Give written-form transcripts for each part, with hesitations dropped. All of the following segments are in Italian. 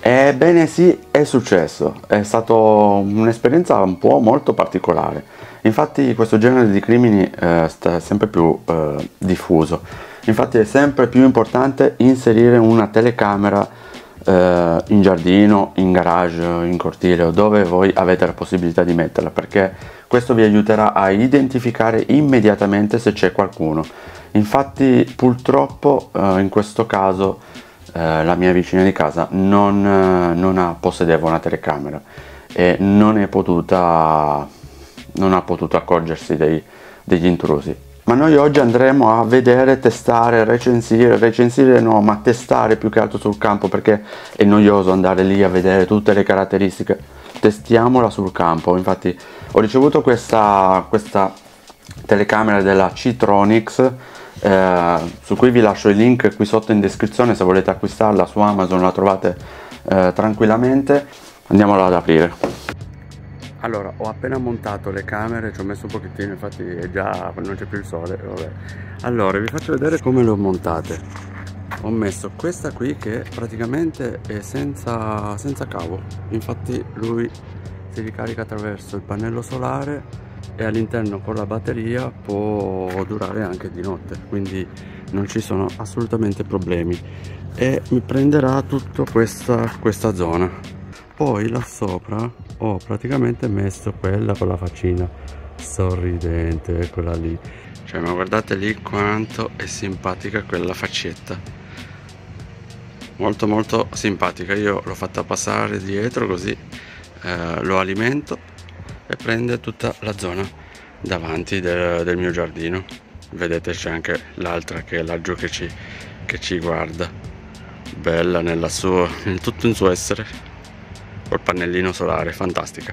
Ebbene sì, è successo, è stata un'esperienza un po' molto particolare. Infatti questo genere di crimini sta sempre più diffuso. Infatti è sempre più importante inserire una telecamera in giardino, in garage, in cortile o dove voi avete la possibilità di metterla, perché questo vi aiuterà a identificare immediatamente se c'è qualcuno. Infatti purtroppo in questo caso la mia vicina di casa non possedeva una telecamera e non ha potuto accorgersi degli intrusi. Ma noi oggi andremo a vedere, testare, recensire no, ma testare più che altro sul campo, perché è noioso andare lì a vedere tutte le caratteristiche. Testiamola sul campo. Infatti ho ricevuto questa telecamera della Citronix, su cui vi lascio il link qui sotto in descrizione. Se volete acquistarla su Amazon la trovate tranquillamente. Andiamola ad aprire. Allora, ho appena montato le camere, ci ho messo un pochettino, infatti è già, non c'è più il sole, vabbè. Allora, vi faccio vedere come le ho montate. Ho messo questa qui che praticamente è senza cavo, infatti lui si ricarica attraverso il pannello solare e all'interno con la batteria può durare anche di notte, quindi non ci sono assolutamente problemi e mi prenderà tutta questa zona. Poi là sopra ho praticamente messo quella con la faccina sorridente, quella lì. Cioè, ma guardate lì quanto è simpatica quella faccetta. Molto molto simpatica. Io l'ho fatta passare dietro così lo alimento e prende tutta la zona davanti del mio giardino. Vedete, c'è anche l'altra che è laggiù che ci guarda. Bella in tutto il suo essere. Col pannellino solare, fantastica.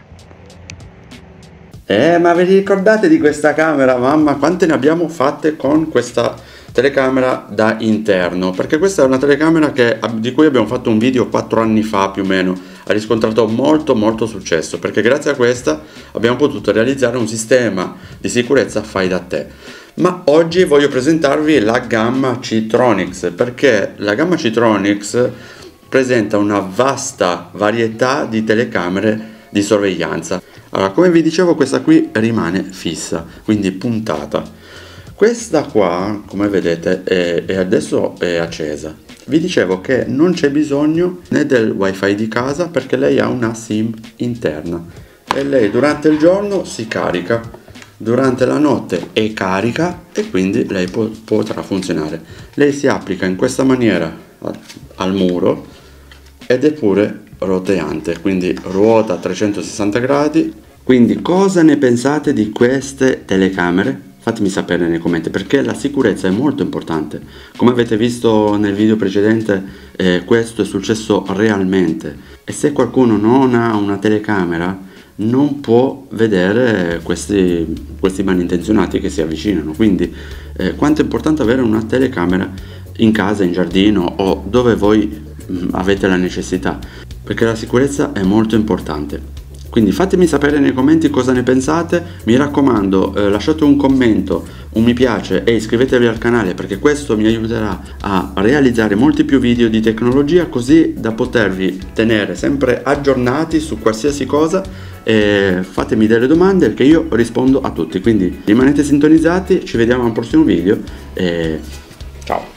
Ma vi ricordate di questa camera? Mamma, quante ne abbiamo fatte con questa telecamera da interno? Perché questa è una telecamera di cui abbiamo fatto un video 4 anni fa più o meno. Ha riscontrato molto successo, perché grazie a questa abbiamo potuto realizzare un sistema di sicurezza fai da te. Ma oggi voglio presentarvi la gamma Citronix, perché la gamma Citronix presenta una vasta varietà di telecamere di sorveglianza. Allora, come vi dicevo, questa qui rimane fissa, quindi puntata. Questa qua, come vedete, adesso è accesa. Vi dicevo che non c'è bisogno né del wifi di casa, perché lei ha una SIM interna e lei durante il giorno si carica, durante la notte è carica e quindi lei potrà funzionare. Lei si applica in questa maniera al muro ed è pure roteante, quindi ruota a 360 gradi. Quindi cosa ne pensate di queste telecamere? Fatemi sapere nei commenti, perché la sicurezza è molto importante. Come avete visto nel video precedente, questo è successo realmente, e se qualcuno non ha una telecamera non può vedere questi malintenzionati che si avvicinano. Quindi quanto è importante avere una telecamera in casa, in giardino o dove voi avete la necessità, perché la sicurezza è molto importante. Quindi fatemi sapere nei commenti cosa ne pensate. Mi raccomando, lasciate un commento, un mi piace e iscrivetevi al canale, perché questo mi aiuterà a realizzare molti più video di tecnologia, così da potervi tenere sempre aggiornati su qualsiasi cosa. E fatemi delle domande che io rispondo a tutti, quindi rimanete sintonizzati, ci vediamo al prossimo video e ciao.